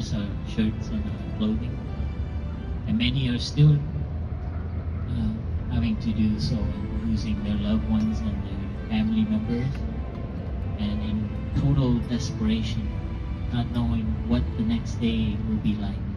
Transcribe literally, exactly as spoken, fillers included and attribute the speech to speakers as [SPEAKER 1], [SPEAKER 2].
[SPEAKER 1] just our shirts and our clothing. And many are still uh, having to do so, and losing their loved ones and their family members, and in total desperation, not knowing what the next day will be like.